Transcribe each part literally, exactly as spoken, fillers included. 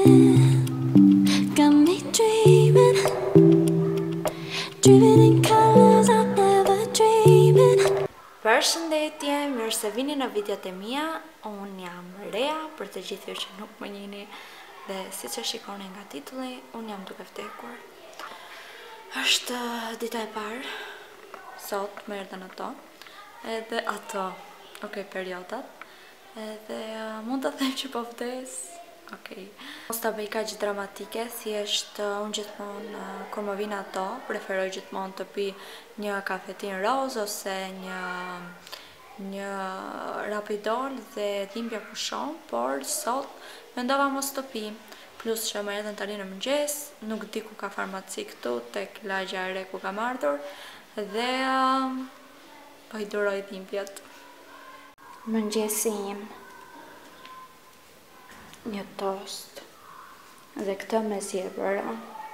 got me dreaming, dreaming in colors I never dreamed. Përshëndetje, mirë se vini në videot e mia. Unë jam Rea, për të gjithë ju që nuk më njihni, dhe siç e shikoni nga titulli, unë jam duke vdekur. Është dita e parë, sot më erdhën ato, edhe ato, ok, periodat, edhe uh, mund të them që po vdes. Ok, mos ta bëj kaq dramatike, thjesht uh, unë gjithmonë uh, kur më vin ato, preferoj gjithmonë të pi një kafetin roz ose një një rapidol dhe dhimbja pushon, por sot mendova mos të pi. Plus që më erdhën tani në mëngjes, nuk di ku ka farmaci këtu, tek lagja e re ku kam ardhur, dhe uh, po i duroj dhimbjet. Mëngjesi im, një tost, dhe këtë me zjebëra.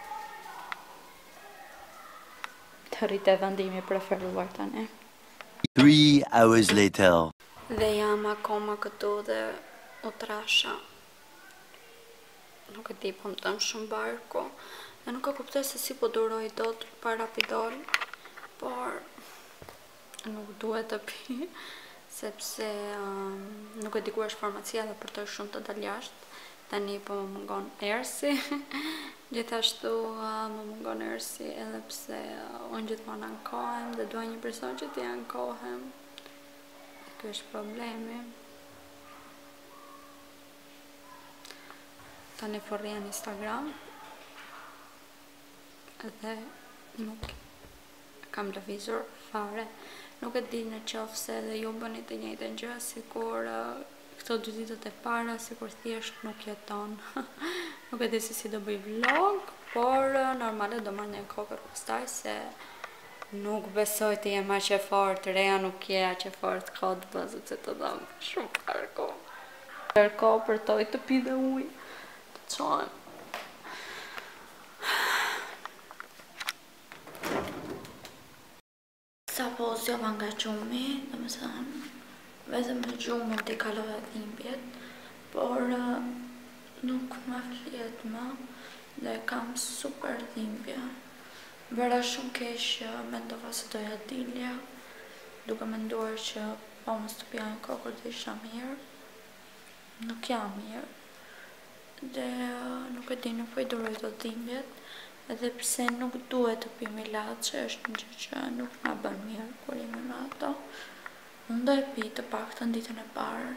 Të rritë e vendimi preferuar tani. Three hours later. Dhe jam akoma këtu dhe u trasha. Nuk e di, po më tëm shumë barku. Dhe nuk e kuptoj se si po duroj dot pa rapidol, por nuk duhet të pi, sepse um, nuk e di ku është farmacia dhe përtoj shumë të dal jashtë. Tani po më mungon ersi, gjithashtu uh, më mungon ersi edhe pse uh, unë gjithmonë ankohem dhe duaj një person që t'i ankohem. Ky është problemi. Tani forrija në Instagram edhe nuk kam lëvizur fare. Nuk e di në qoftë se edhe ju bëni të njëjtën gjë, sikur uh, këto dy ditët e para, sikur thjesht nuk jeton. Nuk e di se si do bëj vlog, por uh, normale do marrë një kokë pastaj, se nuk besoj të jem aq e fortë. Rea nuk je aq e fortë, ka të bëzët se të dam shumë parko. Parko për toj të pi dhe ujë. Çohem. Sa po zjova nga gjumi, dhe më thënë, vetëm me gjumë mund t'i kalova dhimbjet, por uh, nuk më fliet më dhe kam super dhimbje. Bëra shumë keq që mendova se doja dilja, duke menduar që po mos të pija një kokër dhe isha mirë. Nuk jam mirë. Dhe uh, nuk e di, nuk po i duroj të dhimbjet, edhe pse nuk duhet të pim ilaçe, është një gjë që nuk na bën mirë kur jemi me ato. Unë do e pi të paktën ditën e parë.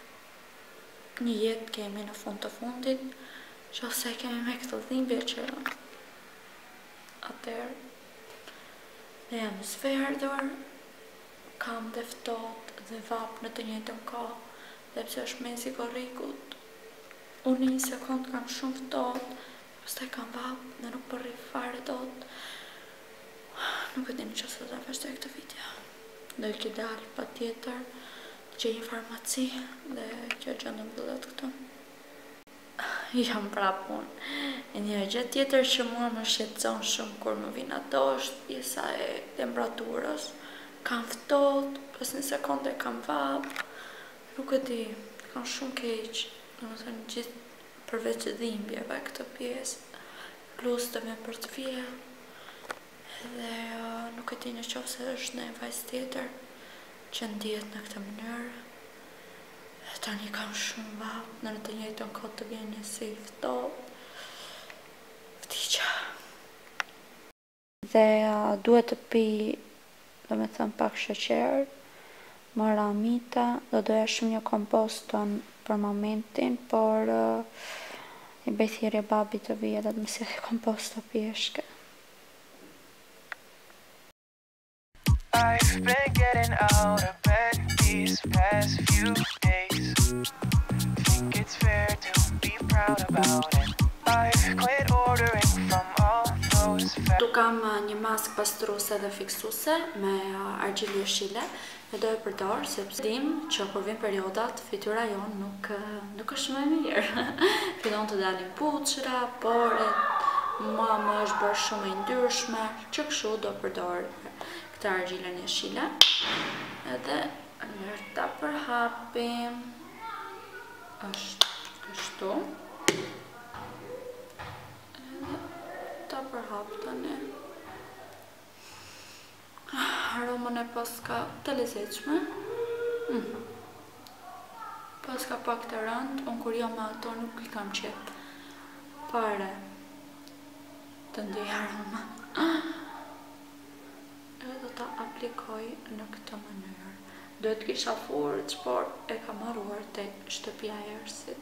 Një jetë kemi në fund të fundit, që ose kemi me këto dhimbje që atëherë dhe jam zverdhur, kam dhe ftohtë dhe vap në të njëjtën kohë, dhe pse është mesi korrikut, unë një sekond kam shumë ftohtë, pastaj kam vap dhe nuk po rri fare dot. Nuk e di në çfarë do ta vazhdoj këtë video. Do që dal pa tjetër që një farmaci dhe që gjë në mbullet këtu. Jam prap unë. E një gjë tjetër që mua më shqetëson shumë kur më vin ato është pjesa e temperaturës. Kam ftohtë, pas një sekonde kam vap. Nuk e di, kam shumë keq. Domethënë gjithë përveç dhimbjeve këtë pjesë. Plus të me për të vjell. Dhe uh, nuk e di në qoftë se është në vajzë tjetër që ndihet në këtë mënyrë. Tani kam shumë vap, në të njëjtën kohë të vjen një si ftohtë. Vdiqa. Dhe uh, duhet të pi, do me thënë, pak sheqer, mora amita, do doja shumë një komposton për momentin, por uh, i bëj thirrje babit të vijë dhe të më sjellë komposto pjeshke. I've been getting out of bed these past few days. Think it's fair to be proud about it. I've quit ordering from all those fa- Tu kam një mask pastruese dhe fiksuese me argjilë jeshile, dhe do e përdor sepse dim që kur vin periodat fytyra jon nuk nuk është më e mirë. Fillon të dalin puçra, poret, mua më është bërë shumë e ndryshme, që kështu do përdor këtë argjilën jeshile. Edhe lërë ta përhapim. Është kështu. për hap tani. Aromën e paska të lezetshme. Mm. Paska pak të rënd, unë kur jam me ato nuk i kam qep pare të ndjej aroma. E do ta aplikoj në këtë mënyrë. Duhet kisha furç, por e kam marruar te shtëpia e Ersit.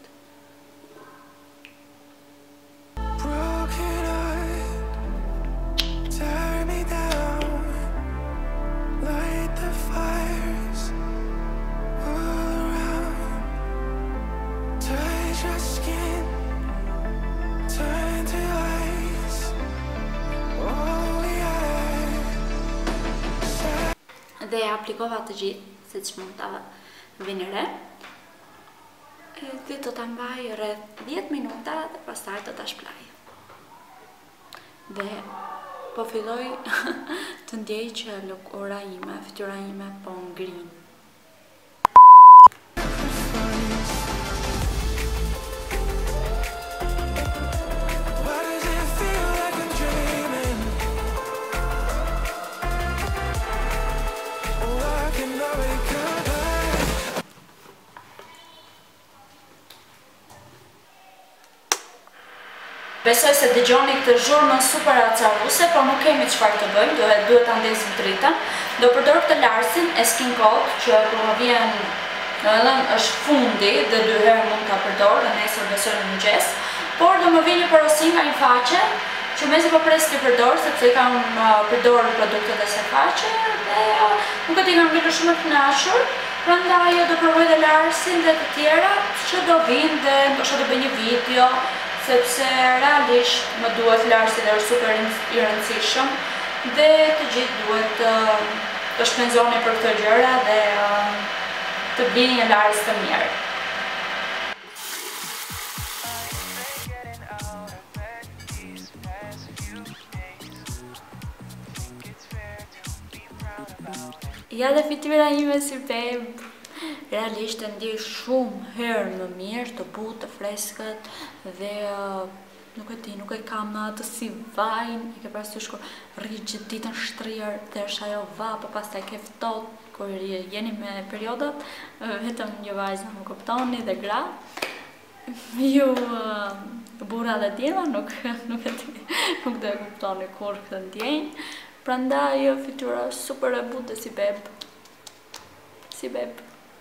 Broken heart, tear me down, light the fires all around, touch your skin, turn to ice, all we are. Dhe e aplikova të gjithë, se që mund ta vini re. E ti do ta mbaj rreth dhjetë minuta dhe pastaj do ta shplaj. Dhe po filloj të ndjej që lëkura ime, fytyra ime po ngrin. Why does it feel like I'm dreaming? Oh, I can already come back. Besoj se dëgjoni këtë zhurmën super acaruse, por nuk kemi çfarë të bëjmë, duhet duhet ta ndesim dritën. Do përdor këtë larsin e Skin Coat, që kur më vjen, domethënë është fundi dhe dy herë mund ta përdor dhe nesër besoj në mëngjes, por do më vjen një porosi nga një faqe që mezi po pres të përdor, sepse kam uh, përdorur produktet e saj faqe dhe uh, nuk e di kam ngritur shumë të kënaqur. Prandaj do provoj dhe larsin dhe të tjera që do vinë dhe ndoshta do bëj një video, sepse realisht më duhet larsi dhe është super i rëndësishëm dhe të gjithë duhet të, të shpenzoni për këto gjëra dhe të blini një lars të mirë. Ja dhe fytyra ime si pemb. Realisht e ndjej shumë herë më mirë, të butë, të freskët dhe uh, nuk e di, nuk e kam atë si vajin, e ke parasysh kur rri gjithë ditën shtrirë dhe është ajo va, po pastaj ke ftohtë kur jeni me periodat, uh, vetëm një vajzë më kuptoni dhe gra. Ju uh, burra dhe djema nuk nuk e di, nuk do e kuptoni kur këtë ndjenjë. Prandaj fytyra super e butë si beb. Si beb.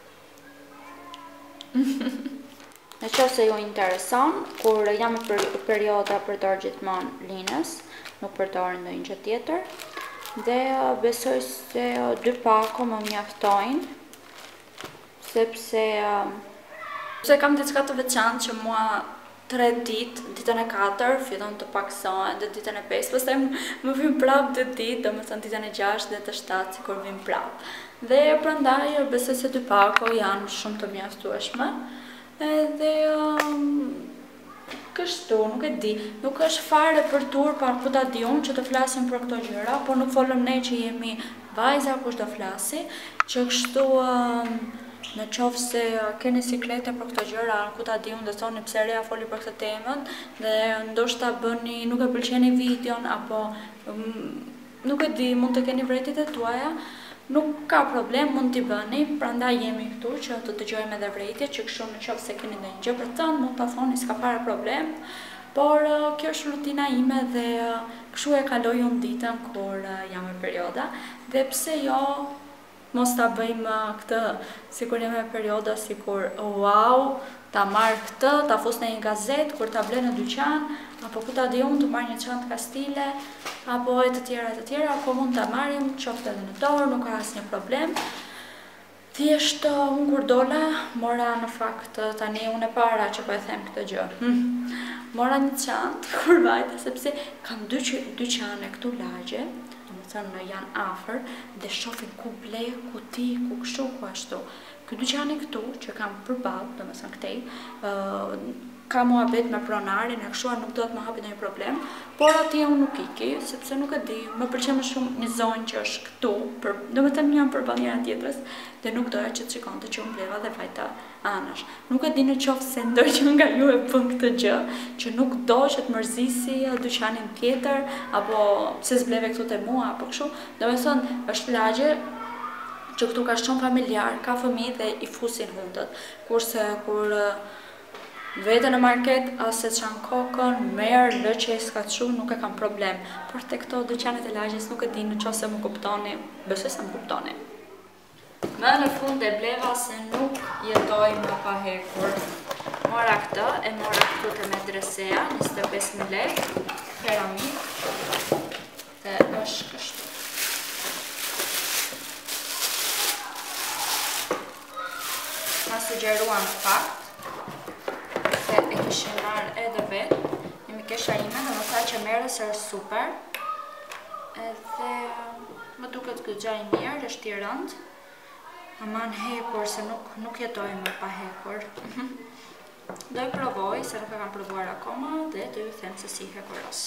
Në qoftë se ju intereson, kur jam në perioda përdor gjithmonë linës, nuk përdor ndonjë gjë tjetër. Dhe besoj se dy pako më mjaftojnë, sepse sepse kam diçka të veçantë që mua tre ditë, ditën e katër fillon të paksohen dhe ditën e pesë, pastaj më vjen prapë dy ditë, domethënë ditën e gjashtë dhe të shtatë sikur vjen prapë. Dhe prandaj besoj se dy pako janë shumë të mjaftueshme. Edhe um, kështu, nuk e di, nuk është fare për tur par ku ta di unë që të flasim për këto gjëra, por nuk folëm ne që jemi vajza kush do flasi, që kështu um, në qoftë se keni siklete për këto gjëra, ku ta di unë dhe thoni pse reja foli për këtë temën, dhe ndoshta bëni, nuk e pëlqeni videon, apo um, nuk e di, mund të keni vretit e tuaja, nuk ka problem, mund t'i bëni, prandaj jemi këtu që të dëgjojmë edhe vrejtje, që kështu në qoftë se keni ndonjë gjë për të thënë, mund ta thoni, s'ka fare problem. Por uh, kjo është rutina ime dhe uh, kështu e kaloj unë ditën kur uh, jam në perioda, dhe pse jo mos ta bëjmë uh, këtë sikur jam në perioda, sikur wow, ta marr këtë, ta fus në një gazetë, kur ta ble në dyqan, apo ku ta di unë të marr një çantë kastile, apo e të tjera e të tjera, apo mund ta marrim qoftë edhe në dorë, nuk ka asnjë problem. Thjesht unë kur dola, mora në fakt tani unë e para që po e them këtë gjë. Hm. Mora një çantë kur vajta, sepse kam dy dyqane këtu lagje, domethënë janë afër dhe shohin ku ble, ku ti, ku kështu, ku ashtu. Ky dyqani këtu që kam përballë, domethënë këtej, ë ka muhabet me pronarin e kështu nuk do të më hapi ndonjë problem, por atje unë nuk iki, sepse nuk e di, më pëlqen më shumë një zonë që është këtu, për, domethënë jam përballë njëra tjetrës dhe nuk doja që të shikonte që unë bleva dhe vajta anash. Nuk e di në qoftë se ndonjë nga ju e bën këtë gjë, që nuk do që të mërzisi dyqanin tjetër apo pse s'bleve këtu te mua apo kështu. Domethënë është lagje që këtu ka shumë familjar, ka fëmijë dhe i fusin hundët, kurse kur vete në market, ase qanë kokën, merë, lëqe, s'ka të shumë, nuk e kam problem. Por të këto dyqanet e lagjes nuk e di në qo se më kuptoni, besoj se më kuptoni. Më në fund e bleva se nuk jetoj më pa hekur. Mora këtë, e mora këtu të medresea, njëzet e pesë mijë lekë, keramik, dhe është kështu. Ma sugjeruan të fakt, se e kishin marrë edhe vetë, një mikesha ime dhe më tha që merës është super, edhe më duket goxha i mirë, është i rëndë, aman hekur, se nuk, nuk jetoj më pa hekur. Do e provoj, se nuk e kam provuar akoma, dhe do ju them se si hekuros.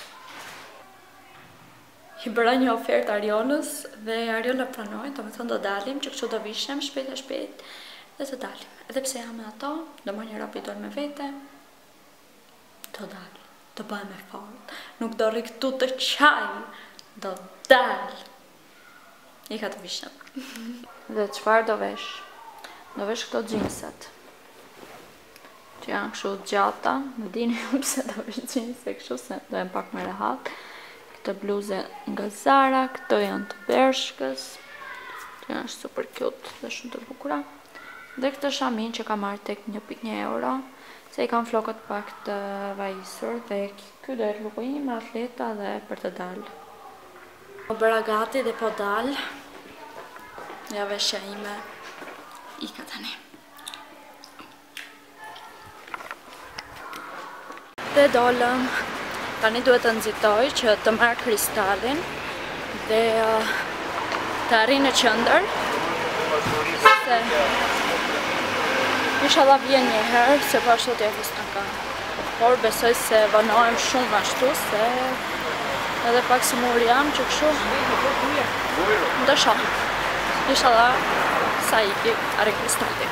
I bëra një ofertë Ariolës, dhe Ariola pranoi, do me thënë do dalim, që kështu do vishem shpejt e shpejt, dhe të dalim. Edhe pse jam me ato, do më një rapidon me vete, do dalim, do bëhem e fort, nuk do rri këtu të qaj, do dal. I ka të vishem. Dhe çfarë do vesh? Do vesh këto xhinset, që janë kështu gjata, më dini ju pse do vesh xhinse kështu, se do jem pak më rehat. Këtë bluze nga Zara, këto janë të Bershkës, që janë super cute dhe shumë të bukura. Dhe këtë shamin që ka marrë tek një pikë një euro, se i kam flokët pak të vajisur dhe ky do jetë luku im, atleta dhe për të dalë. Po bëra gati dhe po dalë, ja veshja ime, ika tani. Dhe dolëm, tani duhet të nxitoj që të marrë kristalin dhe uh, të arri në qendër, se inshallah vjen një herë, se po ashtu t'ja fistan ka. Por besoj se vanohem shumë ashtu, se edhe pak si mur jam që kështu ndë shoh. Inshallah sa iki arri kristali.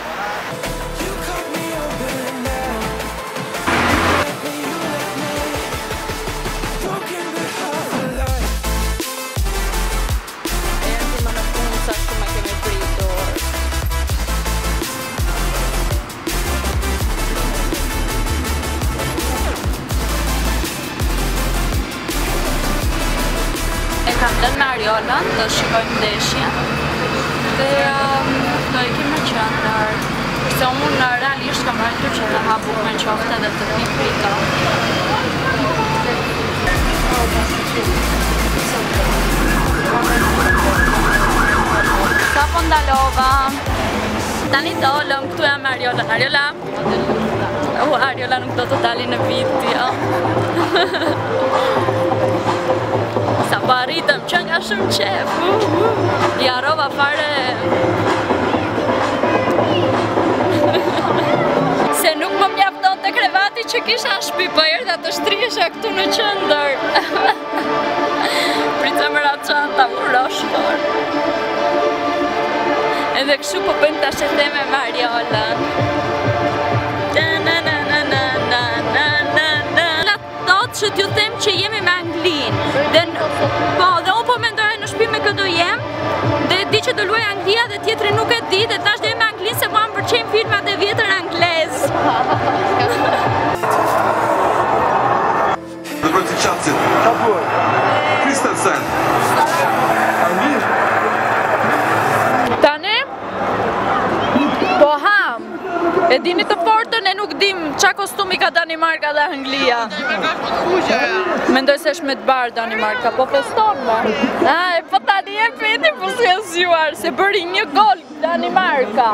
Kam lënë me Ariolën, do shikojmë ndeshjen dhe um, do ikim në qendër, se unë realisht kam rritur që të ha bukë me qofte dhe të pi frita. Sa po ndalova, tani dolëm, këtu jam me Ariolën. Ariola? U, Ariola nuk do të dali në video. Sa po arritëm që nga shumë qef, i arrova fare se nuk më mjafton të krevati që kisha në shpi, po erdha të shtriesha këtu në qendër. Prica më ra çanta, u roshkor. Edhe kështu po bëjmë ta sheteme me Ariolën. Që t'ju them që jemi me Anglin dhe po, dhe unë po mendoja në shtëpi me këdo jem dhe di që do luaj Anglia dhe tjetri nuk e di dhe tash dhe jem me Anglin se po më pëlqejnë filmat e vjetër anglez. Dhe për të qatësit, ka buër, Kristensen. Tane? Po ham, e dini të fortën e nuk dim qa kostumi ka Danimarka dhe Anglia. Mendoj se është me të barë Danimarka, po feston me. A, po tani e peti po si e zjuar, se bëri një gol Danimarka.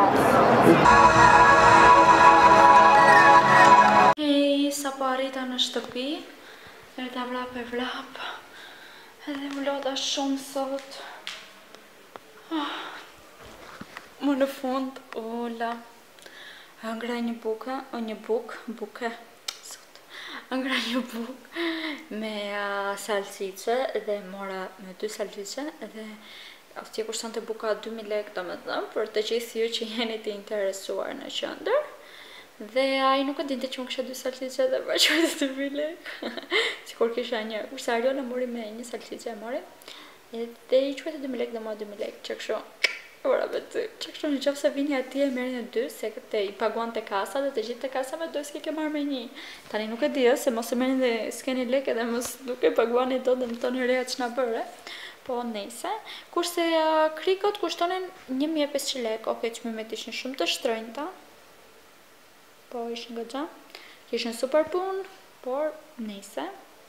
Hej, sa po arrita në shtëpi, erta vrap e vrap, edhe më lota shumë sot. Më në fund, ola. Ngra një buke, o një buk, buke, sot. Ngra një buk me uh, salsice dhe mora me dy salsice dhe atje kushtonte buka dy mijë lekë, domethënë, për të gjithë ju që jeni të interesuar në qendër. Dhe ai nuk e dinte që unë kisha dy salsice dhe më quajti dy mijë lekë. Sikur kisha një. Kurse Ariona mori me një salsice e mori. Dhe i quajti dy mijë lekë dhe mua dy mijë lekë, që kështu. Ora me ty. Që kështu në qoftë se vini atje e merrni dy, se këtë i paguan te kasa dhe të gjithë te kasa me dy s'ke ke marrë me një. Tani nuk e di ë se mos e merrni dhe s'keni lekë dhe mos nuk e paguani dot dhe më toni reja ç'na bëre. Po nejse. Kurse uh, krikot kushtonin një mijë e pesëqind lekë, okay, çmimet ishin shumë të shtrenjta. Po ishin goxha. Kishin super punë, por nejse.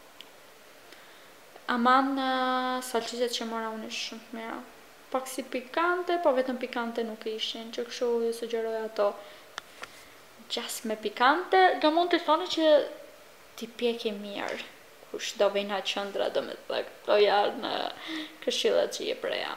Aman uh, salcicet që mora unë ishin shumë të mira. Pak si pikante, po vetëm pikante nuk ishin, që kështu ju sugjeroj ato gjas me pikante, do mund të thoni që ti pjeki mirë, kush do vina qëndra, do me të këto janë këshillat që je preja.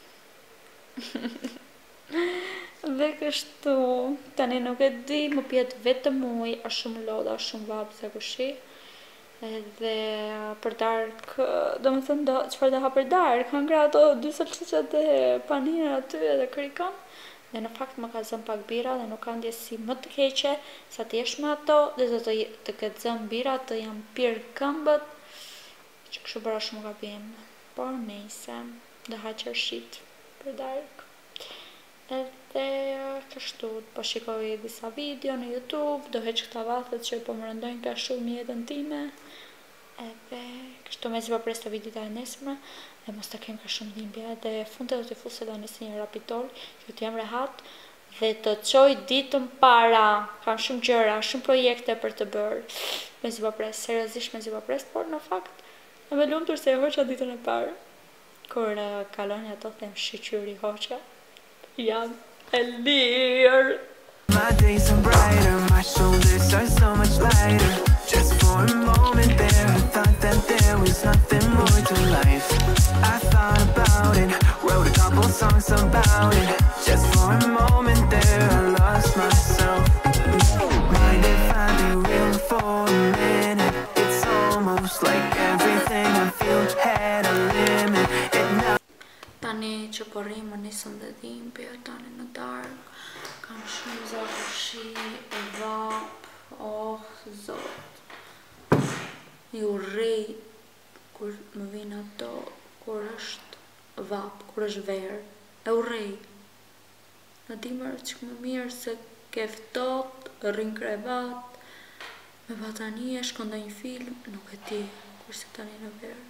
Dhe kështu, tani nuk e di, më pjet vetëm ujë, është shumë lodha, është shumë vapë, se kushi. Edhe për darkë, do me thënë, qëfar dhe ha për darkë, kanë ngra ato dy salsicet dhe panirë aty edhe krikon. Dhe në fakt më ka zënë pak bira dhe nuk ka ndjesi më të keqe sa të jesh me ato dhe të, të, të këtë zënë bira të jam pirë këmbët, që kështu bëra shumë gabim. Por nejse, dhe ha qërshit për darkë. Edhe kështu, po shikoj disa video në YouTube, do heq këta vathet që po më rëndojnë ka shumë jetën time. Edhe kështu me zi po pres të videot e nesme, dhe mos të kem ka shumë dhimbje, dhe funde do të fuse do nisi një rapitol, që të jam rehat, dhe të qoj ditën para, kam shumë gjëra, shumë projekte për të bërë. Me zi po pres, seriozisht me zi po pres, por në fakt, e me lumtur se e hoqa ditën e parë. Kur uh, kaloni ato them shqyri hoqa. Jam e lirë. My days are brighter, my shoulders are so much lighter. Just for a moment there, I thought that there was nothing more to life. I thought about it, wrote a couple songs about it. Just for a moment there, I lost myself. Mind if I be real for a minute? It's almost like everything I feel had a limit. It now Tani që po rri më nisën dhe dhimbje, tani në darkë, kam shumë zotëshi, vap, oh, zot. Ju rri, kur më vinë ato, kur është vap, kur është verë, e u rri. Në dimër që më mirë se ke ftot, rrin krevat, me batanie, shkon dhe një film, nuk e ti, kurse tani në verë.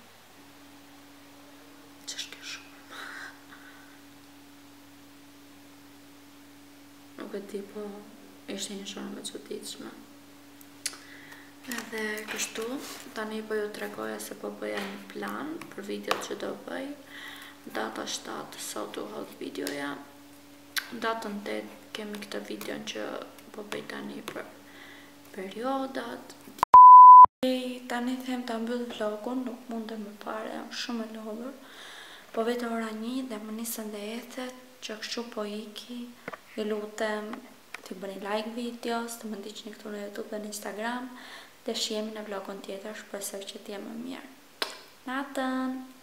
Që është kjo shumë? Nuk e ti, po ishte një shonë me çuditshme. Edhe kështu, tani po ju tregoja se po bëja një plan për videot që do bëj. Data shtatë sot u hodh videoja. Datën tetë kemi këtë videon që po bëj tani për periodat. Tani them ta mbyll vlogun, nuk mundem më pare, jam shumë e lodhur. Po vetë ora një dhe më nisën dhe ethet, që kështu po iki. Ju lutem të bëni like videos, të më ndiqni këtu në YouTube dhe në Instagram, dhe shihemi në vlogun tjetër, shpresoj që t'jem më mirë. Natën!